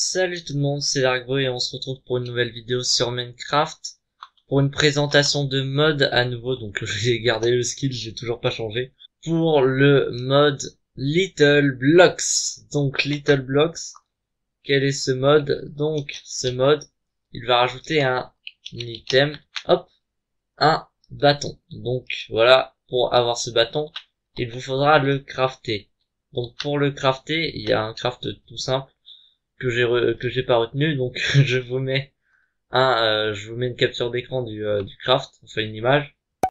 Salut tout le monde, c'est Largbo et on se retrouve pour une nouvelle vidéo sur Minecraft pour une présentation de mode à nouveau. Donc j'ai gardé le skill, j'ai toujours pas changé, pour le mode Little Blocks. Donc Little Blocks, quel est ce mode? Donc ce mode, il va rajouter un item, hop, un bâton. Donc voilà, pour avoir ce bâton, il vous faudra le crafter. Donc pour le crafter, il y a un craft tout simple que j'ai pas retenu, donc je vous mets une capture d'écran du craft, enfin une image.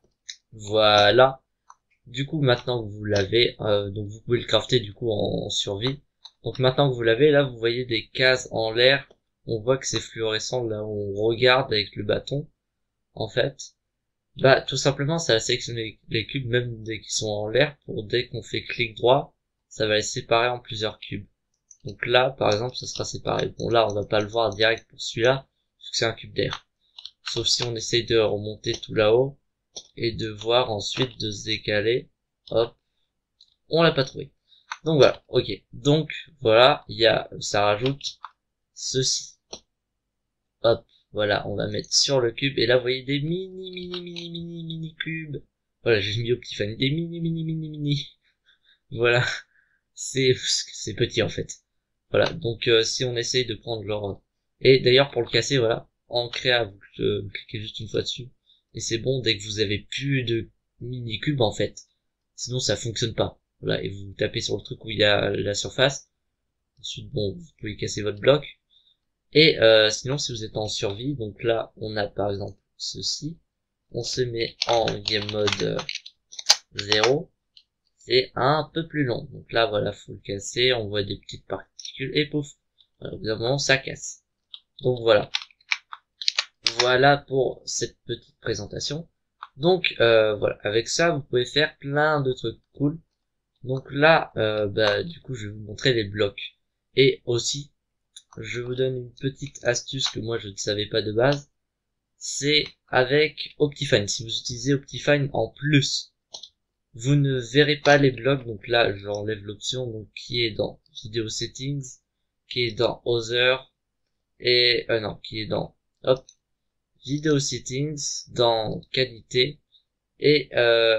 Voilà. Du coup, maintenant que vous l'avez, donc vous pouvez le crafter du coup en survie. Donc maintenant que vous l'avez, là vous voyez des cases en l'air. On voit que c'est fluorescent là où on regarde avec le bâton. En fait, bah tout simplement ça va sélectionner les cubes même dès qu'ils sont en l'air, pour dès qu'on fait clic droit, ça va les séparer en plusieurs cubes. Donc là, par exemple, ça sera séparé. Bon, là, on va pas le voir direct pour celui-là, parce que c'est un cube d'air. Sauf si on essaye de remonter tout là-haut, et de voir ensuite de se décaler. Hop. On l'a pas trouvé. Donc voilà, ok. Donc, voilà, ça rajoute ceci. Hop. Voilà, on va mettre sur le cube, et là, vous voyez des mini cubes. Voilà, j'ai mis Optifine, des mini. Voilà. C'est petit, en fait. Voilà, donc si on essaye de prendre genre... Et d'ailleurs pour le casser, voilà, en créa, vous cliquez juste une fois dessus, et c'est bon dès que vous avez plus de mini-cubes en fait. Sinon ça fonctionne pas. Voilà, et vous tapez sur le truc où il y a la surface. Ensuite, bon, vous pouvez casser votre bloc. Et sinon si vous êtes en survie, donc là on a par exemple ceci. On se met en game mode 0. C'est un peu plus long. Donc là, voilà, faut le casser, on voit des petites particules, et pouf, voilà, évidemment, ça casse. Donc voilà. Voilà pour cette petite présentation. Donc voilà, avec ça, vous pouvez faire plein de trucs cool. Donc là, bah du coup, je vais vous montrer les blocs. Et aussi, je vous donne une petite astuce que moi je ne savais pas de base. C'est avec Optifine. Si vous utilisez Optifine en plus, vous ne verrez pas les blocs. Donc là j'enlève l'option donc qui est dans Video Settings, qui est dans Other, et non, qui est dans hop Video Settings, dans Qualité, et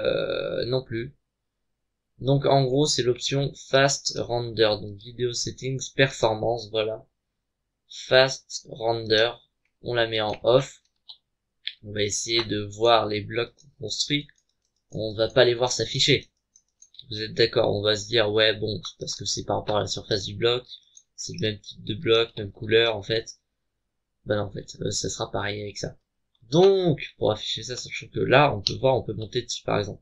non plus. Donc en gros c'est l'option Fast Render, donc Video Settings Performance, voilà, Fast Render, on la met en off. On va essayer de voir les blocs qu'on construit, on va pas les voir s'afficher. Vous êtes d'accord? On va se dire, ouais, bon, parce que c'est par rapport à la surface du bloc, c'est le même type de bloc, même couleur, en fait. Ben non, en fait, ça sera pareil avec ça. Donc, pour afficher ça, sachant que là, on peut voir, on peut monter dessus, par exemple.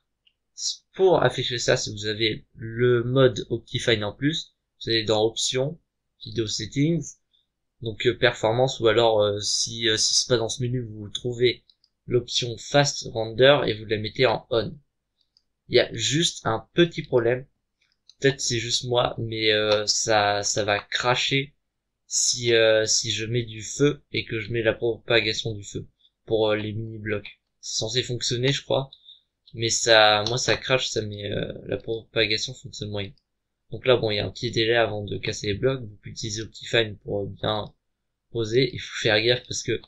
Pour afficher ça, si vous avez le mode Optifine en plus, vous allez dans Options, Video Settings, donc Performance, ou alors, si c'est pas dans ce menu, vous trouvez l'option Fast Render, et vous la mettez en On. Il y a juste un petit problème. Peut-être c'est juste moi, mais ça va cracher si je mets du feu et que je mets la propagation du feu pour les mini blocs. C'est censé fonctionner, je crois, mais moi ça crache, ça met la propagation fonctionne moyen. Donc là bon, il y a un petit délai avant de casser les blocs. Vous pouvez utiliser Optifine pour bien poser. Il faut faire gaffe parce que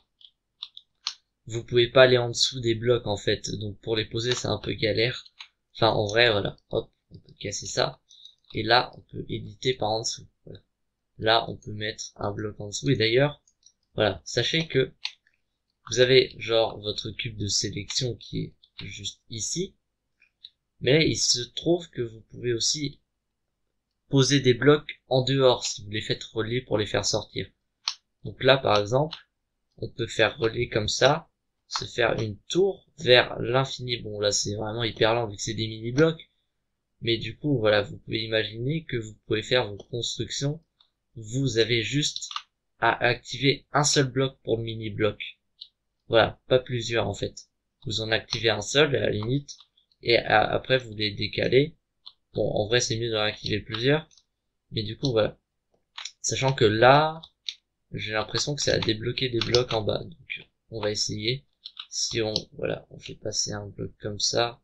vous pouvez pas aller en dessous des blocs en fait. Donc pour les poser c'est un peu galère. Enfin en vrai voilà, hop, on peut casser ça. Et là, on peut éditer par en dessous. Voilà. Là, on peut mettre un bloc en dessous. Et d'ailleurs, voilà, sachez que vous avez genre votre cube de sélection qui est juste ici. Mais il se trouve que vous pouvez aussi poser des blocs en dehors si vous les faites relier pour les faire sortir. Donc là, par exemple, on peut faire relier comme ça, se faire une tour vers l'infini. Bon, là, c'est vraiment hyper lent vu que c'est des mini-blocs. Mais du coup, voilà, vous pouvez imaginer que vous pouvez faire vos constructions. Vous avez juste à activer un seul bloc pour le mini-bloc. Voilà, pas plusieurs en fait. Vous en activez un seul à la limite, et après vous les décalez. Bon, en vrai c'est mieux d'en activer plusieurs, mais du coup voilà. Sachant que là, j'ai l'impression que ça a débloqué des blocs en bas. Donc on va essayer. Si voilà, on fait passer un bloc comme ça.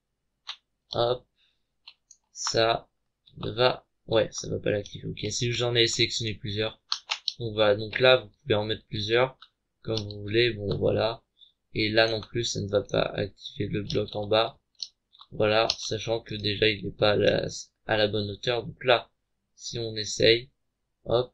Hop. Ça ne va, ouais, ça va pas l'activer. Ok, si j'en ai sélectionné plusieurs, Donc voilà, donc là vous pouvez en mettre plusieurs comme vous voulez, bon voilà. Et là non plus ça ne va pas activer le bloc en bas. Voilà, sachant que déjà il n'est pas à la bonne hauteur. Donc là, si on essaye, hop,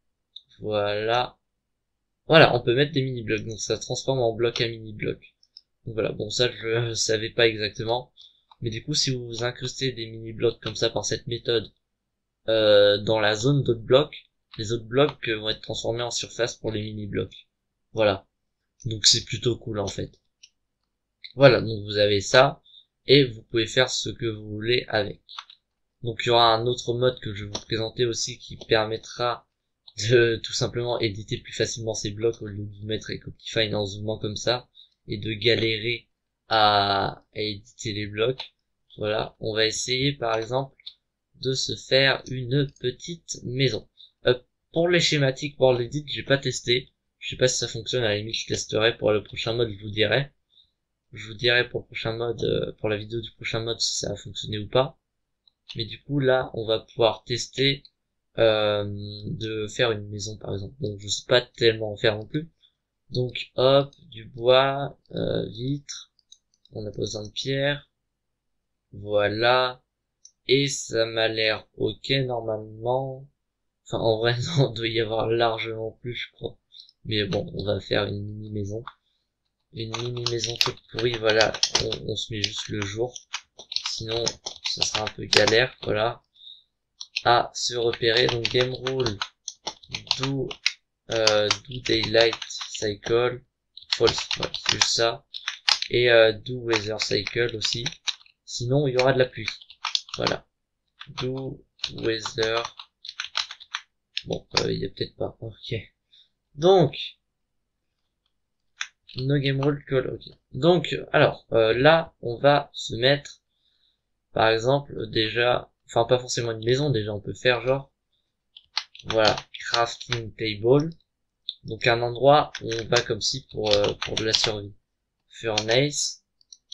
voilà. Voilà, on peut mettre des mini-blocs, donc ça se transforme en bloc à mini-bloc. Donc voilà, bon ça je savais pas exactement. Mais du coup, si vous incrustez des mini-blocs comme ça par cette méthode dans la zone d'autres blocs, les autres blocs vont être transformés en surface pour les mini-blocs. Voilà. Donc c'est plutôt cool en fait. Voilà, donc vous avez ça, et vous pouvez faire ce que vous voulez avec. Donc il y aura un autre mode que je vais vous présenter aussi qui permettra de tout simplement éditer plus facilement ces blocs au lieu de vous mettre avec Optifine en zoomant comme ça et de galérer à éditer les blocs. Voilà, on va essayer par exemple de se faire une petite maison. Pour les schématiques, pour l'édit, j'ai pas testé. Je sais pas si ça fonctionne, à la limite je testerai. Pour le prochain mode, je vous dirai. Je vous dirai pour le prochain mode, pour la vidéo du prochain mode si ça a fonctionné ou pas. Mais du coup là, on va pouvoir tester de faire une maison par exemple. Bon, je sais pas tellement en faire non plus. Donc hop, du bois, vitre, on a pas besoin de pierre. Voilà. Et ça m'a l'air ok normalement. Enfin en vrai non, il doit y avoir largement plus je crois. Mais bon, on va faire une mini maison. Une mini maison toute pourrie, voilà, on se met juste le jour. Sinon, ça sera un peu galère, voilà. À se repérer, donc game rule, do daylight cycle, false, voilà, c'est juste ça. Et do weather cycle aussi. Sinon, il y aura de la pluie. Voilà. Do weather. Bon, il y a peut-être pas. Ok. Donc, no game rule call, ok. Donc, alors, là, on va se mettre, par exemple, déjà, enfin pas forcément une maison, déjà on peut faire genre, voilà, crafting table, donc un endroit où on va comme si pour de la survie. Furnace,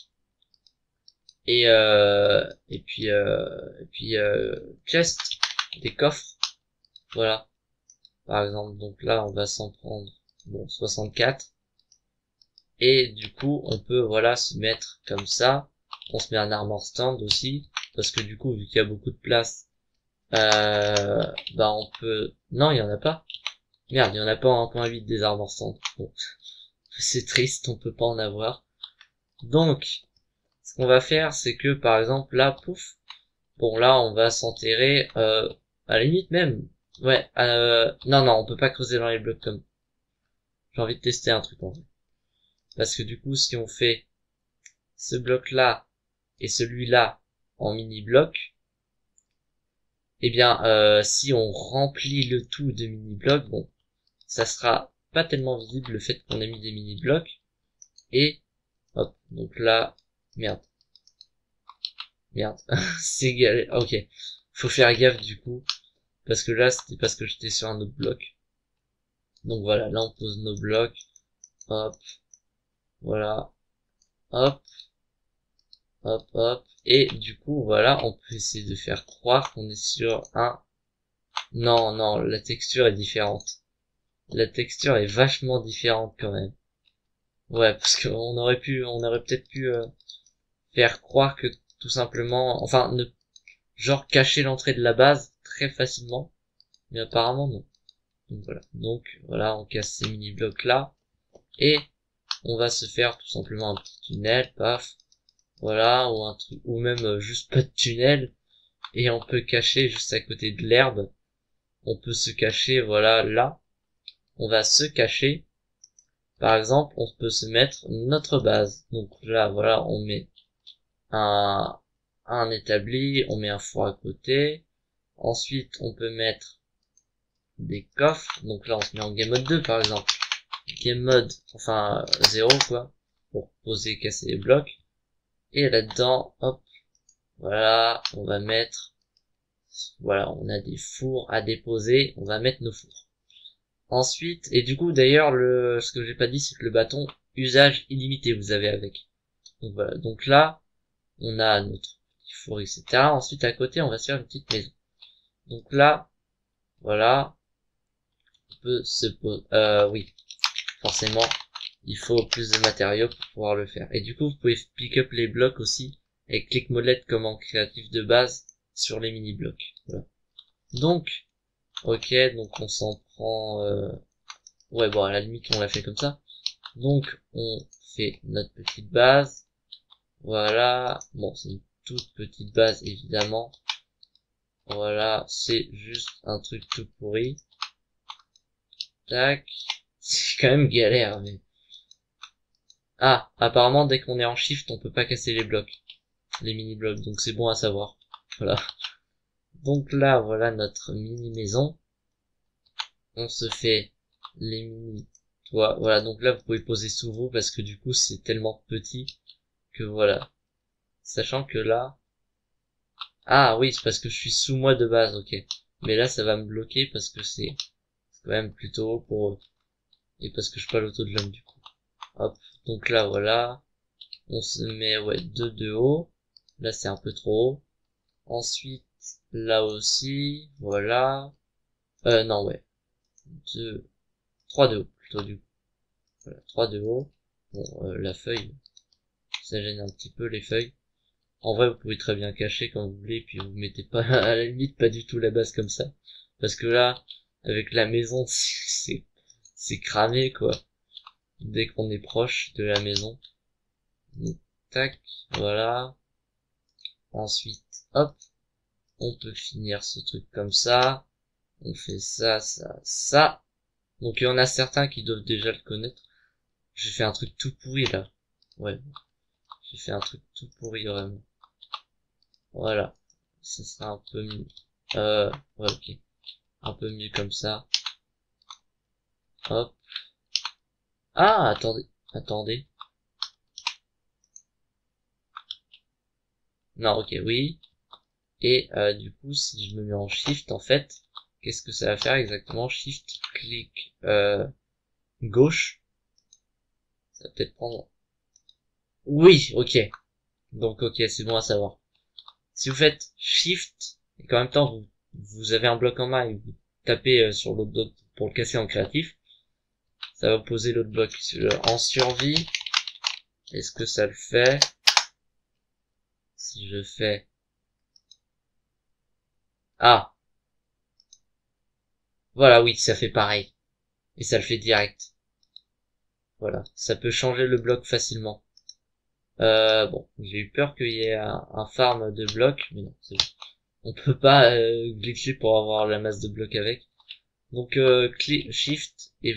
et puis chest, des coffres, voilà, par exemple, donc là on va s'en prendre, bon, 64, et du coup on peut, voilà, se mettre comme ça, on se met un armor stand aussi, parce que du coup, vu qu'il y a beaucoup de place, bah on peut... Non, il y en a pas. Merde, il y en a pas en 1.8 des armor stands. Bon, c'est triste, on peut pas en avoir. Donc, ce qu'on va faire, c'est que par exemple là, pouf, bon là, on va s'enterrer, à la limite même. Ouais, non, non, on peut pas creuser dans les blocs comme... J'ai envie de tester un truc en vrai. Parce que du coup, si on fait ce bloc-là et celui-là en mini-bloc, eh bien, si on remplit le tout de mini-blocs, bon, ça sera pas tellement visible le fait qu'on ait mis des mini-blocs. Et, hop, donc là, merde, c'est galère, ok, faut faire gaffe du coup, parce que là, c'était parce que j'étais sur un autre bloc. Donc voilà, là on pose nos blocs, hop, voilà, hop, hop, hop, et du coup, voilà, on peut essayer de faire croire qu'on est sur un... Non, non, la texture est différente. La texture est vachement différente quand même. Ouais, parce qu'on aurait peut-être pu faire croire que tout simplement, enfin, genre cacher l'entrée de la base très facilement, mais apparemment non. Donc voilà, on casse ces mini blocs là et on va se faire tout simplement un petit tunnel, paf, voilà, ou un truc, ou même juste pas de tunnel et on peut cacher juste à côté de l'herbe. On peut se cacher, voilà, là. On va se cacher. Par exemple, on peut se mettre notre base. Donc là, voilà, on met un, un établi, on met un four à côté. Ensuite, on peut mettre des coffres. Donc là, on se met en game mode 2, par exemple. Game mode, enfin, 0, quoi. Pour poser, casser les blocs. Et là-dedans, hop, voilà, on va mettre, voilà, on a des fours à déposer. On va mettre nos fours. Ensuite, et du coup, d'ailleurs, ce que j'ai pas dit, c'est que le bâton, usage illimité, vous avez avec. Donc voilà. Donc là, on a notre petit four, etc. Ensuite, à côté, on va se faire une petite maison. Donc là, voilà. peut se poser. Oui, forcément, il faut plus de matériaux pour pouvoir le faire. Et du coup, vous pouvez pick up les blocs aussi avec click molette comme en créatif de base sur les mini blocs. Voilà. Donc, ok, donc on s'en prend. Ouais, bon, à la limite, on l'a fait comme ça. Donc, on fait notre petite base. Voilà. Bon, c'est une toute petite base, évidemment. Voilà, c'est juste un truc tout pourri. Tac. C'est quand même galère, mais... Ah, apparemment, dès qu'on est en shift, on peut pas casser les blocs. Les mini-blocs, donc c'est bon à savoir. Voilà. Donc là, voilà notre mini-maison. On se fait les mini-toits. Voilà, donc là, vous pouvez poser sous vous, parce que du coup, c'est tellement petit que voilà. Sachant que là... Ah oui, c'est parce que je suis sous moi de base, ok. Mais là, ça va me bloquer parce que c'est quand même plutôt haut pour eux. Et parce que je suis pas l'auto-jump du coup. Hop, donc là, voilà. On se met, ouais, 2 de haut. Là, c'est un peu trop haut. Ensuite, là aussi, voilà. Non, ouais. 2, 3 de haut, plutôt du coup. Voilà, 3 de haut. Bon, la feuille, ça gêne un petit peu les feuilles. En vrai, vous pouvez très bien cacher quand vous voulez, puis vous mettez pas, à la limite, pas du tout la base comme ça. Parce que là, avec la maison, c'est cramé, quoi. Dès qu'on est proche de la maison. Donc, tac, voilà. Ensuite, hop, on peut finir ce truc comme ça. On fait ça, ça, ça. Donc il y en a certains qui doivent déjà le connaître. J'ai fait un truc tout pourri là. Ouais, j'ai fait un truc tout pourri vraiment. Voilà. Ça sera un peu mieux. Ouais, ok. Un peu mieux comme ça. Hop. Ah, attendez. Attendez. Non, ok, oui. Et du coup, si je me mets en shift, en fait, qu'est-ce que ça va faire exactement? Shift, clic, gauche. Ça va peut-être prendre... Oui, ok. Donc, ok, c'est bon à savoir. Si vous faites shift, et qu'en même temps, vous avez un bloc en main et vous tapez sur l'autre bloc pour le casser en créatif, ça va poser l'autre bloc. En survie, est-ce que ça le fait? Si je fais... Ah! Voilà, oui, ça fait pareil. Et ça le fait direct. Voilà. Ça peut changer le bloc facilement. Bon, j'ai eu peur qu'il y ait un farm de blocs, mais non, c'est bon. On peut pas glitcher pour avoir la masse de blocs avec. Donc clic shift et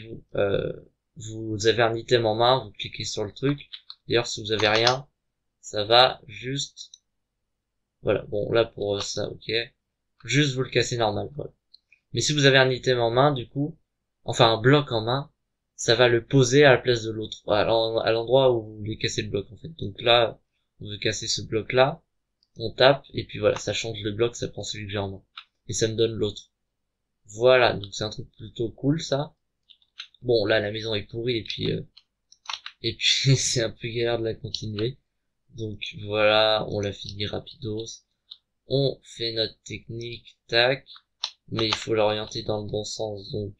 vous avez un item en main, vous cliquez sur le truc. D'ailleurs si vous avez rien, ça va juste voilà, bon là pour ça, ok. Juste vous le cassez normal, voilà. Mais si vous avez un item en main, du coup, enfin un bloc en main, ça va le poser à la place de l'autre, à l'endroit où vous voulez casser le bloc en fait. Donc là, on veut casser ce bloc là, on tape, et puis voilà, ça change le bloc, ça prend celui que j'ai en main. Et ça me donne l'autre. Voilà, donc c'est un truc plutôt cool ça. Bon là la maison est pourrie et puis c'est un peu galère de la continuer. Donc voilà, on l'a fini rapidos. On fait notre technique, tac, mais il faut l'orienter dans le bon sens, donc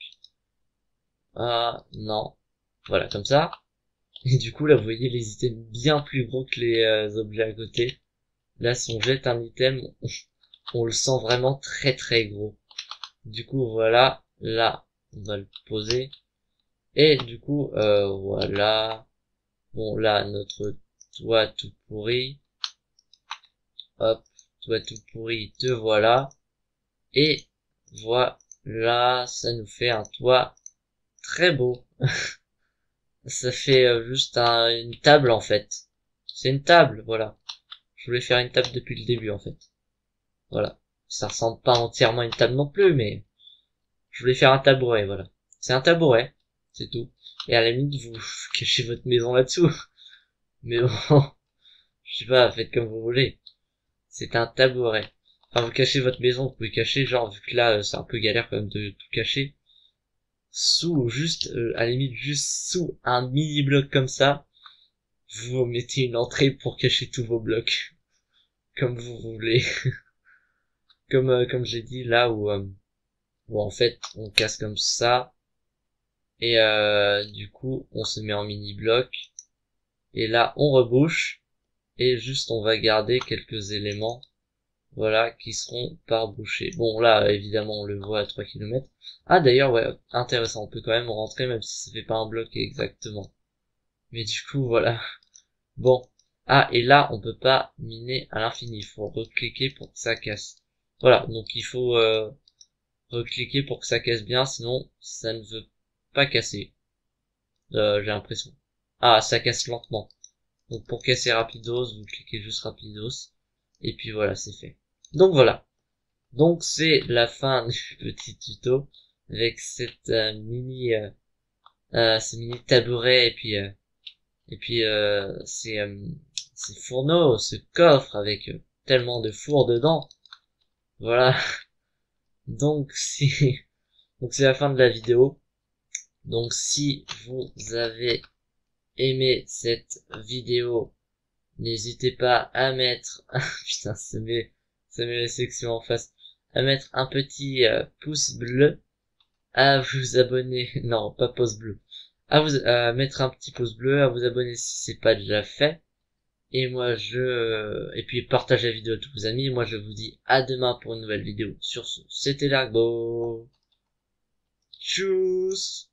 ah non, voilà comme ça. Et du coup là vous voyez les items bien plus gros que les objets à côté. Là si on jette un item, on le sent vraiment très très gros. Du coup voilà, là on va le poser. Et du coup voilà. Bon là notre toit tout pourri. Hop, toit tout pourri, te voilà. Et voilà, ça nous fait un toit très beau. Ça fait juste une table en fait. C'est une table, voilà. Je voulais faire une table depuis le début en fait. Voilà. Ça ressemble pas entièrement à une table non plus, mais je voulais faire un tabouret, voilà. C'est un tabouret, c'est tout. Et à la limite, vous cachez votre maison là-dessous. Mais bon, je sais pas, faites comme vous voulez. C'est un tabouret. Enfin, vous cachez votre maison, vous pouvez cacher, genre, vu que là, c'est un peu galère quand même de tout cacher. Sous, juste, à la limite, juste sous un mini-bloc comme ça, vous mettez une entrée pour cacher tous vos blocs. Comme vous voulez. Comme j'ai dit, là où en fait, on casse comme ça. Et du coup, on se met en mini bloc. Et là, on rebouche. Et juste, on va garder quelques éléments, voilà, qui seront par bouchée. Bon, là, évidemment, on le voit à 3 km. Ah, d'ailleurs, ouais, intéressant. On peut quand même rentrer, même si ça fait pas un bloc exactement. Mais du coup, voilà. Bon. Ah, et là, on peut pas miner à l'infini. Il faut recliquer pour que ça casse. Voilà. Donc, il faut, recliquer pour que ça casse bien, sinon, ça ne veut pas casser. J'ai l'impression. Ah, ça casse lentement. Donc pour casser rapidos, vous cliquez juste rapidos. Et puis voilà, c'est fait. Donc voilà. Donc c'est la fin du petit tuto avec cette ce mini tabouret et puis ces fourneaux, ce coffre avec tellement de fours dedans. Voilà. Donc si donc c'est la fin de la vidéo. Donc si vous avez aimé cette vidéo, n'hésitez pas à mettre, putain, ça met la section en face, à mettre un petit pouce bleu, à vous abonner, non, pas pouce bleu, à mettre un petit pouce bleu, à vous abonner si c'est pas déjà fait, et moi et puis partagez la vidéo à tous vos amis, moi je vous dis à demain pour une nouvelle vidéo. Sur ce, c'était Largo. Tchuss!